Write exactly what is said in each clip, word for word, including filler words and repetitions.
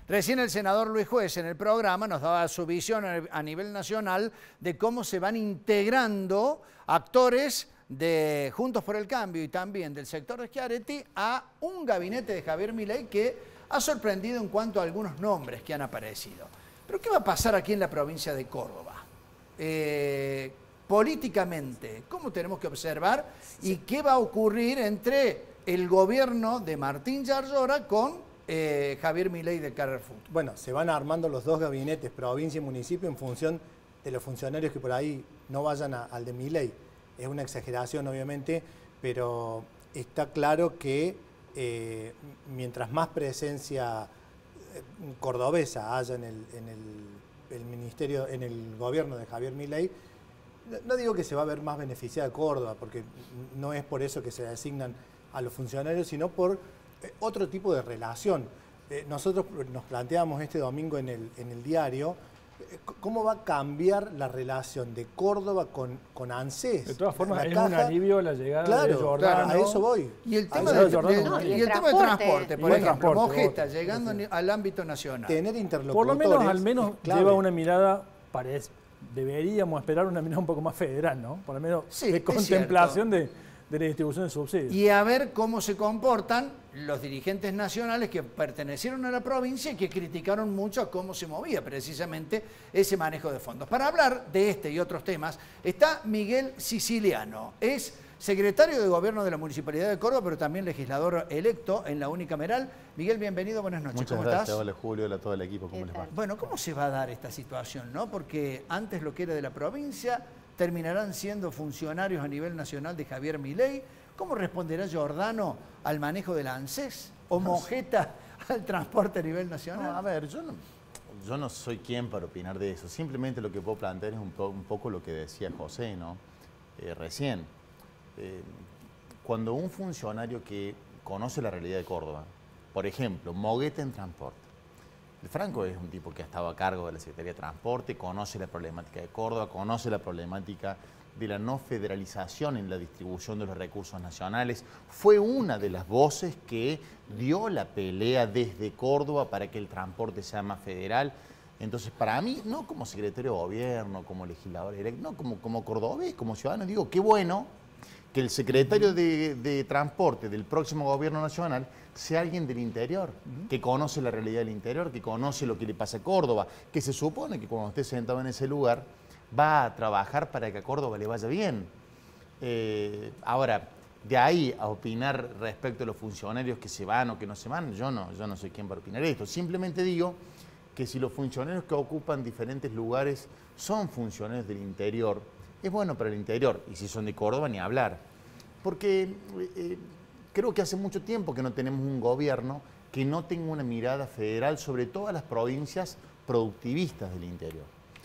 Recién el senador Luis Juez en el programa nos daba su visión a nivel nacional de cómo se van integrando actores de Juntos por el Cambio y también del sector de Schiaretti a un gabinete de Javier Milei que ha sorprendido en cuanto a algunos nombres que han aparecido. Pero ¿qué va a pasar aquí en la provincia de Córdoba? Eh, políticamente, ¿cómo tenemos que observar? ¿Y qué va a ocurrir entre el gobierno de Martín Yarlora con eh, Javier Milei de Carrefour? Bueno, se van armando los dos gabinetes, provincia y municipio, en función de los funcionarios que por ahí no vayan a, al de Milei. Es una exageración, obviamente, pero está claro que eh, mientras más presencia cordobesa haya en el, en el, el ministerio, en el gobierno de Javier Milei, no digo que se va a ver más beneficiada Córdoba, porque no es por eso que se designan a los funcionarios, sino por eh, otro tipo de relación. Eh, nosotros nos planteamos este domingo en el, en el diario eh, cómo va a cambiar la relación de Córdoba con, con ANSES. De todas formas, es caja, un alivio la llegada claro, de Jordano. Claro, a eso voy. Y el tema, de, Jordano, de, no, y y el el tema del transporte, por Igual ejemplo, transporte, Mojeta, otro, llegando sí. al ámbito nacional. Tener interlocutores. Por lo menos, al menos, clave. lleva una mirada, parece, deberíamos esperar una mirada un poco más federal, ¿no? Por lo menos Sí, de contemplación de, de la distribución de subsidios. Y a ver cómo se comportan los dirigentes nacionales que pertenecieron a la provincia y que criticaron mucho a cómo se movía precisamente ese manejo de fondos. Para hablar de este y otros temas está Miguel Siciliano. Es secretario de Gobierno de la Municipalidad de Córdoba, pero también legislador electo en la unicameral. Miguel, bienvenido, buenas noches. Muchas ¿Cómo gracias, estás? hola Julio, hola a todo el equipo, ¿cómo les va? Bueno, ¿cómo se va a dar esta situación, no? Porque antes lo que era de la provincia terminarán siendo funcionarios a nivel nacional de Javier Milei. ¿Cómo responderá Jordano al manejo de la ANSES? ¿O Mojeta al transporte a nivel nacional? No, a ver, yo no, yo no soy quien para opinar de eso. Simplemente lo que puedo plantear es un, po un poco lo que decía José, ¿no? Eh, recién. Eh, cuando un funcionario que conoce la realidad de Córdoba, por ejemplo, Mogueta en transporte. El Franco es un tipo que ha estado a cargo de la Secretaría de Transporte, conoce la problemática de Córdoba, conoce la problemática de la no federalización en la distribución de los recursos nacionales. Fue una de las voces que dio la pelea desde Córdoba para que el transporte sea más federal. Entonces, para mí, no como secretario de gobierno, como legislador electo, no, como, como cordobés, como ciudadano, digo, qué bueno que el secretario de, de Transporte del próximo gobierno nacional sea alguien del interior, uh-huh. que conoce la realidad del interior, que conoce lo que le pasa a Córdoba, que se supone que cuando esté sentado en ese lugar va a trabajar para que a Córdoba le vaya bien. Eh, ahora, de ahí a opinar respecto a los funcionarios que se van o que no se van, yo no, yo no soy quien para opinar esto. Simplemente digo que si los funcionarios que ocupan diferentes lugares son funcionarios del interior, es bueno para el interior, y si son de Córdoba, ni hablar. Porque eh, creo que hace mucho tiempo que no tenemos un gobierno que no tenga una mirada federal sobre todas las provincias productivistas del interior.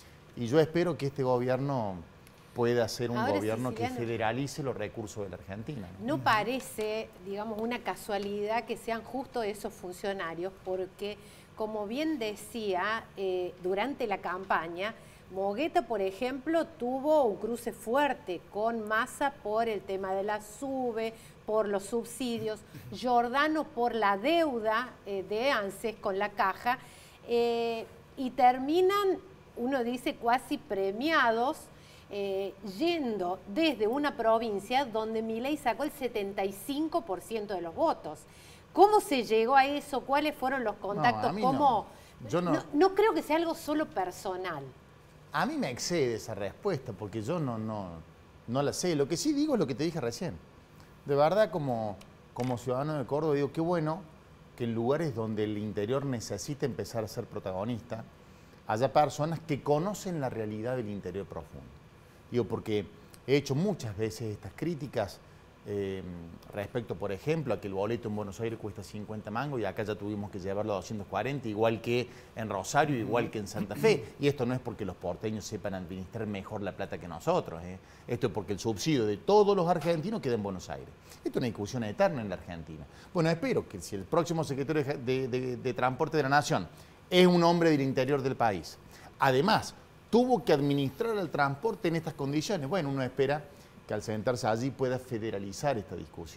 Y yo espero que este gobierno pueda ser un Ahora, gobierno Siciliano, que federalice los recursos de la Argentina. No parece, digamos, una casualidad que sean justo esos funcionarios, porque, como bien decía, eh, durante la campaña, Mogueta, por ejemplo, tuvo un cruce fuerte con Massa por el tema de la SUBE, por los subsidios, Jordano por la deuda eh, de ANSES con la caja, eh, y terminan, uno dice, cuasi premiados, eh, yendo desde una provincia donde Milei sacó el setenta y cinco por ciento de los votos. ¿Cómo se llegó a eso? ¿Cuáles fueron los contactos? No, a mí ¿Cómo? no. Yo no... No, no creo que sea algo solo personal. A mí me excede esa respuesta porque yo no, no, no la sé. Lo que sí digo es lo que te dije recién. De verdad, como, como ciudadano de Córdoba, digo, qué bueno que en lugares donde el interior necesita empezar a ser protagonista, haya personas que conocen la realidad del interior profundo. Digo, porque he hecho muchas veces estas críticas eh, respecto, por ejemplo, a que el boleto en Buenos Aires cuesta cincuenta mangos y acá ya tuvimos que llevarlo a doscientos cuarenta, igual que en Rosario, igual que en Santa Fe. Y esto no es porque los porteños sepan administrar mejor la plata que nosotros. ¿eh? Esto es porque el subsidio de todos los argentinos queda en Buenos Aires. Esto es una discusión eterna en la Argentina. Bueno, espero que si el próximo secretario de, de, de, de Transporte de la Nación es un hombre del interior del país, además tuvo que administrar el transporte en estas condiciones, bueno, uno espera que al sentarse allí pueda federalizar esta discusión.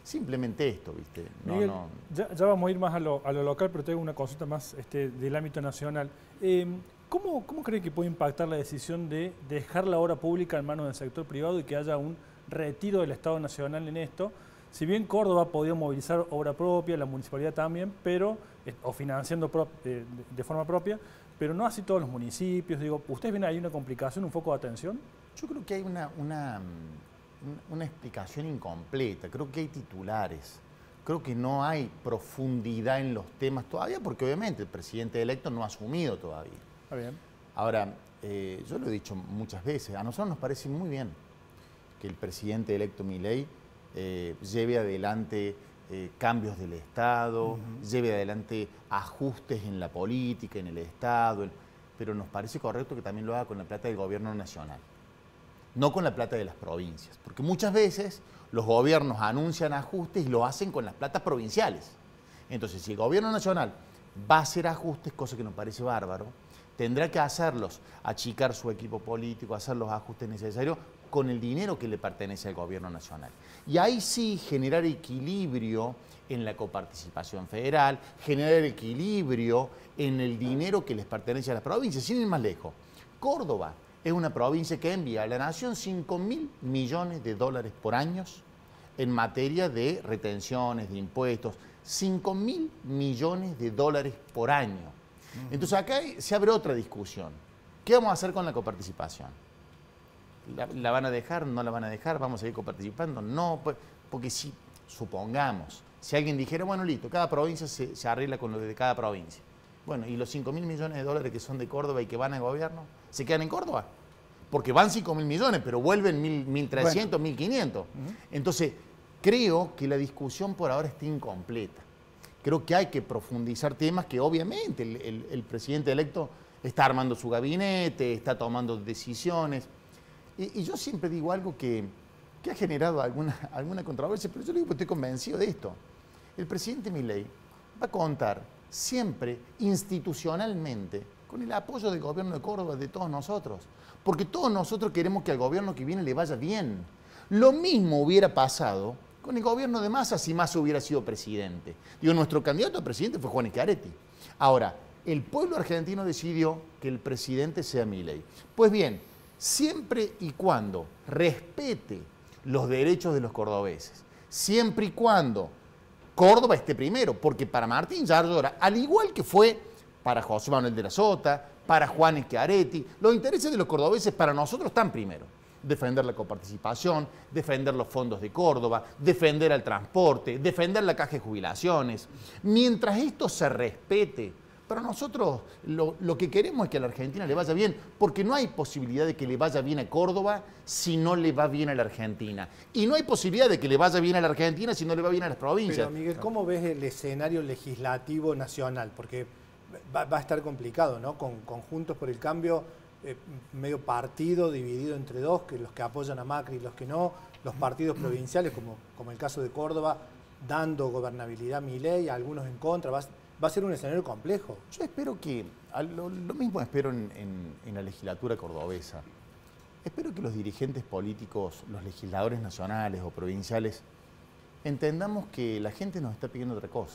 Simplemente esto, ¿viste? No, Miguel, no. Ya, ya vamos a ir más a lo, a lo local, pero tengo una consulta más este, del ámbito nacional. Eh, ¿cómo, ¿Cómo cree que puede impactar la decisión de dejar la obra pública en manos del sector privado y que haya un retiro del Estado Nacional en esto? Si bien Córdoba ha podido movilizar obra propia, la municipalidad también, pero o financiando pro, de, de forma propia, pero no así todos los municipios. Digo, ¿ustedes ven ahí una complicación, un foco de atención? Yo creo que hay una, una, una explicación incompleta, creo que hay titulares, creo que no hay profundidad en los temas todavía, porque obviamente el presidente electo no ha asumido todavía. Está bien. Ahora, eh, yo lo he dicho muchas veces, a nosotros nos parece muy bien que el presidente electo Milei eh, lleve adelante eh, cambios del Estado, uh-huh. lleve adelante ajustes en la política, en el Estado, el, pero nos parece correcto que también lo haga con la plata del gobierno nacional, no con la plata de las provincias, porque muchas veces los gobiernos anuncian ajustes y lo hacen con las platas provinciales. Entonces, si el gobierno nacional va a hacer ajustes, cosa que nos parece bárbaro, tendrá que hacerlos, achicar su equipo político, hacer los ajustes necesarios con el dinero que le pertenece al gobierno nacional. Y ahí sí generar equilibrio en la coparticipación federal, generar equilibrio en el dinero que les pertenece a las provincias, sin ir más lejos. Córdoba es una provincia que envía a la nación cinco mil millones de dólares por año en materia de retenciones, de impuestos, cinco mil millones de dólares por año. Entonces acá se abre otra discusión. ¿Qué vamos a hacer con la coparticipación? ¿La, la van a dejar? ¿No la van a dejar? ¿Vamos a seguir coparticipando? No, porque si, supongamos, si alguien dijera, bueno, listo, cada provincia se, se arregla con lo de cada provincia. Bueno, ¿y los cinco mil millones de dólares que son de Córdoba y que van al gobierno? ¿Se quedan en Córdoba? Porque van cinco mil millones, pero vuelven mil trescientos, bueno. mil quinientos. Uh-huh. Entonces, creo que la discusión por ahora está incompleta. Creo que hay que profundizar temas que obviamente el, el, el presidente electo está armando su gabinete, está tomando decisiones. Y, y yo siempre digo algo que, que ha generado alguna, alguna controversia, pero yo digo que estoy convencido de esto. El presidente Milei va a contar siempre institucionalmente con el apoyo del gobierno de Córdoba, de todos nosotros. Porque todos nosotros queremos que al gobierno que viene le vaya bien. Lo mismo hubiera pasado con el gobierno de Massa si Massa hubiera sido presidente. Digo, nuestro candidato a presidente fue Juan Schiaretti. Ahora, el pueblo argentino decidió que el presidente sea Milei. Pues bien, siempre y cuando respete los derechos de los cordobeses, siempre y cuando Córdoba esté primero, porque para Martín Yarlora, al igual que fue para José Manuel de la Sota, para Juan Schiaretti, los intereses de los cordobeses para nosotros están primero. Defender la coparticipación, defender los fondos de Córdoba, defender el transporte, defender la caja de jubilaciones. Mientras esto se respete, para nosotros lo, lo que queremos es que a la Argentina le vaya bien, porque no hay posibilidad de que le vaya bien a Córdoba si no le va bien a la Argentina. Y no hay posibilidad de que le vaya bien a la Argentina si no le va bien a las provincias. Pero Miguel, ¿cómo ves el escenario legislativo nacional? Porque va, va a estar complicado, ¿no? Con, con Juntos por el Cambio, eh, medio partido dividido entre dos, que los que apoyan a Macri y los que no, los partidos provinciales, como, como el caso de Córdoba, dando gobernabilidad a Milei, algunos en contra. Va, va a ser un escenario complejo. Yo espero que, lo, lo mismo espero en, en, en la legislatura cordobesa, espero que los dirigentes políticos, los legisladores nacionales o provinciales, entendamos que la gente nos está pidiendo otra cosa.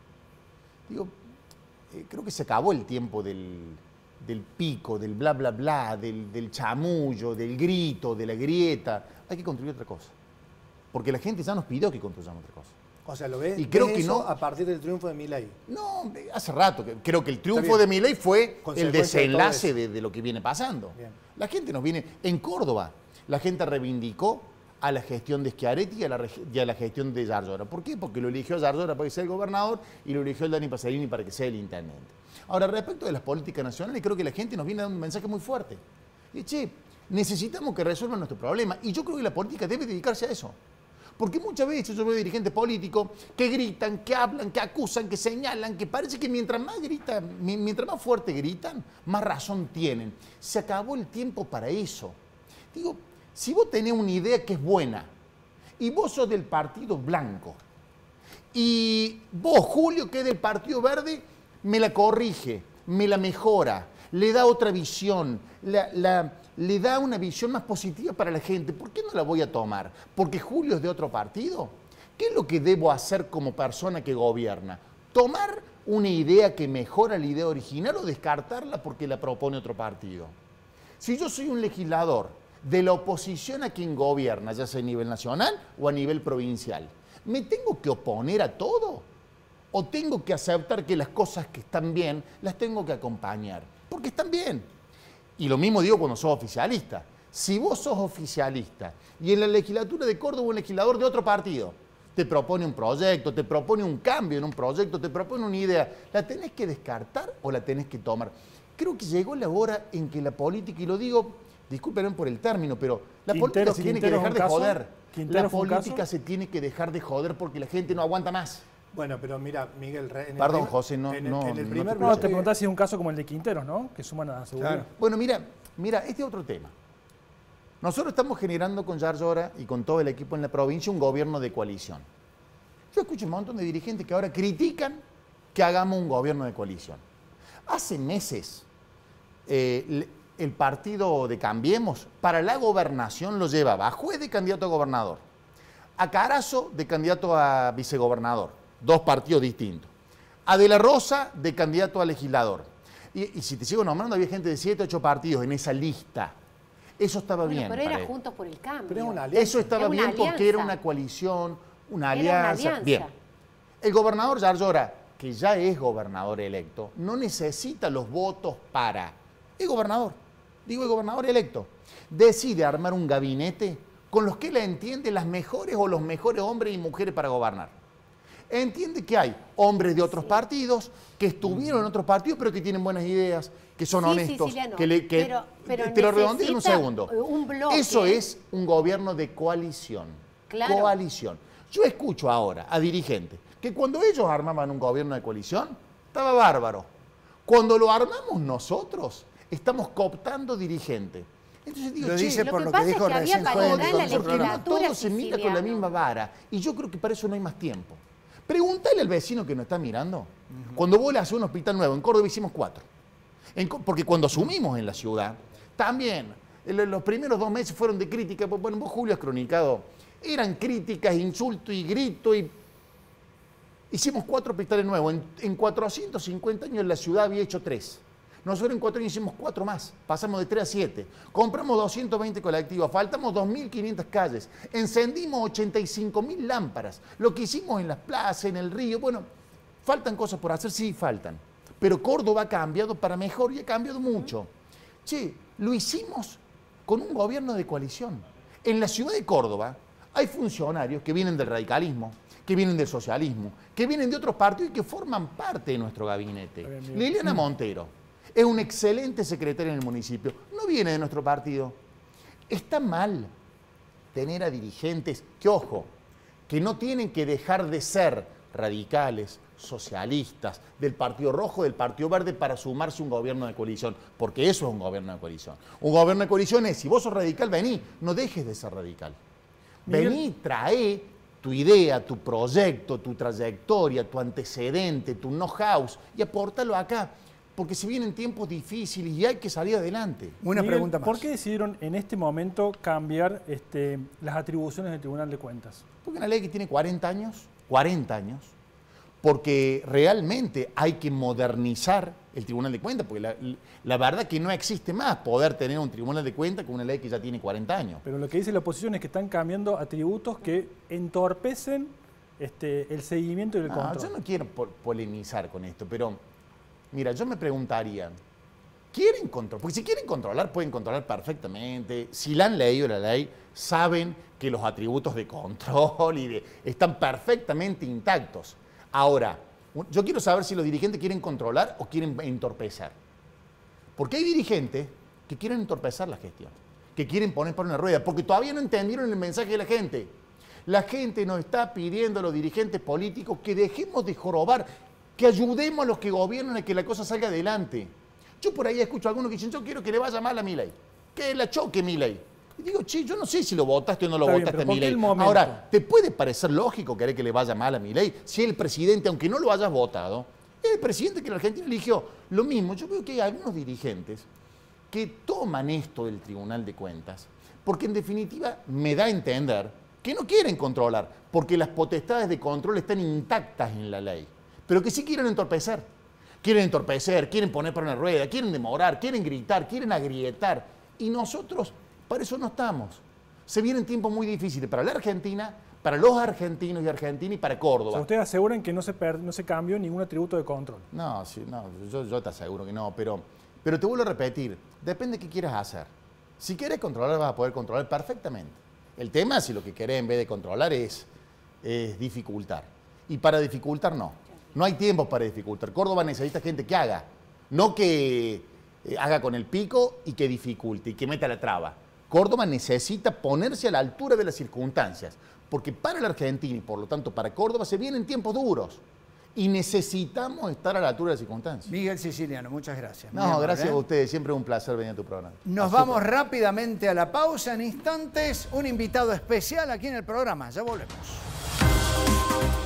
Digo, eh, creo que se acabó el tiempo del, del pico, del bla bla bla, del, del chamullo, del grito, de la grieta. Hay que construir otra cosa. Porque la gente ya nos pidió que construyamos otra cosa. O sea, ¿lo ves? Y creo ¿ves que eso no, a partir del triunfo de Milei? No, hace rato. Creo que el triunfo de Milei fue el desenlace de, de, de lo que viene pasando. Bien. La gente nos viene... En Córdoba, la gente reivindicó a la gestión de Schiaretti y a la, y a la gestión de Yarlora. ¿Por qué? Porque lo eligió Yarlora para que sea el gobernador y lo eligió el Dani Pacerini para que sea el intendente. Ahora, respecto de las políticas nacionales, creo que la gente nos viene dando un mensaje muy fuerte. Y, che, necesitamos que resuelvan nuestro problema. Y yo creo que la política debe dedicarse a eso. Porque muchas veces yo veo dirigentes políticos que gritan, que hablan, que acusan, que señalan, que parece que mientras más gritan, mientras más fuerte gritan, más razón tienen. Se acabó el tiempo para eso. Digo, si vos tenés una idea que es buena y vos sos del Partido Blanco y vos, Julio, que es del Partido Verde, me la corrige, me la mejora, le da otra visión, la... la le da una visión más positiva para la gente. ¿Por qué no la voy a tomar? ¿Porque Julio es de otro partido? ¿Qué es lo que debo hacer como persona que gobierna? ¿Tomar una idea que mejora la idea original o descartarla porque la propone otro partido? Si yo soy un legislador de la oposición a quien gobierna, ya sea a nivel nacional o a nivel provincial, ¿me tengo que oponer a todo? ¿O tengo que aceptar que las cosas que están bien las tengo que acompañar? Porque están bien. Y lo mismo digo cuando sos oficialista. Si vos sos oficialista y en la legislatura de Córdoba un legislador de otro partido te propone un proyecto, te propone un cambio en un proyecto, te propone una idea, ¿la tenés que descartar o la tenés que tomar? Creo que llegó la hora en que la política, y lo digo, discúlpenme por el término, pero la Quintero, política se tiene que Quintero dejar de es un caso. joder. Quintero La fue un política caso. se tiene que dejar de joder porque la gente no aguanta más. Bueno, pero mira, Miguel... en el Perdón, primer- José, no- en el, no- en el no primer te- No, bloque- te preguntás si es un caso como el de Quinteros, ¿no? Que suman a la seguridad. Claro. Bueno, mira, mira, este es otro tema. Nosotros estamos generando con Yarlora y con todo el equipo en la provincia un gobierno de coalición. Yo escucho un montón de dirigentes que ahora critican que hagamos un gobierno de coalición. Hace meses eh, el partido de Cambiemos para la gobernación lo llevaba a Juez de candidato a gobernador, a Carazo de candidato a vicegobernador, dos partidos distintos, a De la Rosa de candidato a legislador. Y, y si te sigo nombrando, había gente de siete, ocho partidos en esa lista. Eso estaba Bueno, bien. pero era parece. Juntos por el Cambio. Pero es una alianza. Eso estaba Es una bien porque era alianza. una coalición, una Era una alianza. alianza. Bien. El gobernador Yarlora, que ya es gobernador electo, no necesita los votos para. Es gobernador. Digo, el gobernador electo. Decide armar un gabinete con los que él entiende las mejores o los mejores hombres y mujeres para gobernar. Entiende que hay hombres de otros partidos que estuvieron en otros partidos pero que tienen buenas ideas, que son Sí, honestos, Siciliano, que, le, que pero- pero te lo redondeo en un necesita segundo. un bloque. Eso es un gobierno de coalición. Claro. Coalición. Yo escucho ahora a dirigentes que cuando ellos armaban un gobierno de coalición, estaba bárbaro. Cuando lo armamos nosotros, estamos cooptando dirigentes. Entonces digo, Lo che, dice Lo por que lo pasa que es dijo que había recién paridad Joel en con la su programa. legislatura. todo se mira con la Siciliano. misma vara. Y yo creo que para eso no hay más tiempo. Pregúntale al vecino que nos está mirando. Cuando vos le haces un hospital nuevo, en Córdoba hicimos cuatro. En Co- porque cuando asumimos en la ciudad, también, en los primeros dos meses fueron de crítica. pues, Bueno, vos, Julio, has cronicado. Eran críticas, insulto y grito. Y hicimos cuatro hospitales nuevos. En, en cuatrocientos cincuenta años la ciudad había hecho tres. Nosotros en cuatro años hicimos cuatro más. Pasamos de tres a siete. Compramos doscientos veinte colectivos. Faltamos dos mil quinientas calles. Encendimos ochenta y cinco mil lámparas. Lo que hicimos en las plazas, en el río. Bueno, faltan cosas por hacer, sí, faltan. Pero Córdoba ha cambiado para mejor y ha cambiado mucho. Che, lo hicimos con un gobierno de coalición. En la ciudad de Córdoba hay funcionarios que vienen del radicalismo, que vienen del socialismo, que vienen de otros partidos y que forman parte de nuestro gabinete. Está bien, bien. Liliana Montero es una excelente secretaria en el municipio. No viene de nuestro partido. Está mal tener a dirigentes que, ojo, que no tienen que dejar de ser radicales, socialistas, del Partido Rojo, del Partido Verde, para sumarse a un gobierno de coalición, porque eso es un gobierno de coalición. Un gobierno de coalición es, si vos sos radical, vení, no dejes de ser radical. Miguel. Vení, trae tu idea, tu proyecto, tu trayectoria, tu antecedente, tu know-how y apórtalo acá, porque se vienen tiempos difíciles y hay que salir adelante. Una Miguel, pregunta más. ¿por qué decidieron en este momento cambiar este, las atribuciones del Tribunal de Cuentas? Porque una ley que tiene cuarenta años, cuarenta años, porque realmente hay que modernizar el Tribunal de Cuentas, porque la, la verdad que no existe más poder tener un Tribunal de Cuentas con una ley que ya tiene cuarenta años. Pero lo que dice la oposición es que están cambiando atributos que entorpecen este, el seguimiento y el No, control. yo no quiero po- polemizar con esto, pero mira, yo me preguntaría, ¿quieren controlar? Porque si quieren controlar, pueden controlar perfectamente. Si la han leído la ley, saben que los atributos de control y de, están perfectamente intactos. Ahora, yo quiero saber si los dirigentes quieren controlar o quieren entorpecer. Porque hay dirigentes que quieren entorpecer la gestión, que quieren poner por una rueda, porque todavía no entendieron el mensaje de la gente. La gente nos está pidiendo a los dirigentes políticos que dejemos de jorobar, que ayudemos a los que gobiernan a que la cosa salga adelante. Yo por ahí escucho a algunos que dicen, yo quiero que le vaya mal a Milei, que la choque Milei. Y digo, che, yo no sé si lo votaste o no lo Está bien, votaste pero a ¿por qué Milei. el momento? Ahora, ¿te puede parecer lógico querer que le vaya mal a Milei si el presidente, aunque no lo hayas votado, es el presidente que la Argentina eligió? Lo mismo, yo veo que hay algunos dirigentes que toman esto del Tribunal de Cuentas, porque en definitiva me da a entender que no quieren controlar, porque las potestades de control están intactas en la ley, pero que sí quieren entorpecer. Quieren entorpecer, quieren poner para una rueda, quieren demorar, quieren gritar, quieren agrietar. Y nosotros para eso no estamos. Se vienen tiempos muy difíciles para la Argentina, para los argentinos y argentinas y para Córdoba. O sea, ustedes aseguran que no se, per, no se cambió ningún atributo de control. No, sí, no yo, yo te aseguro que no, pero, pero te vuelvo a repetir, depende de qué quieras hacer. Si quieres controlar, vas a poder controlar perfectamente. El tema, si lo que querés en vez de controlar es, es dificultar. Y para dificultar, no. No hay tiempo para dificultar. Córdoba necesita gente que haga, no que eh, haga con el pico y que dificulte y que meta la traba. Córdoba necesita ponerse a la altura de las circunstancias, porque para la Argentina y por lo tanto para Córdoba se vienen tiempos duros y necesitamos estar a la altura de las circunstancias. Miguel Siciliano, muchas gracias. No, amable, gracias ¿eh? a ustedes, siempre es un placer venir a tu programa. Nos Azúcar. Vamos rápidamente a la pausa, en instantes un invitado especial aquí en el programa, ya volvemos.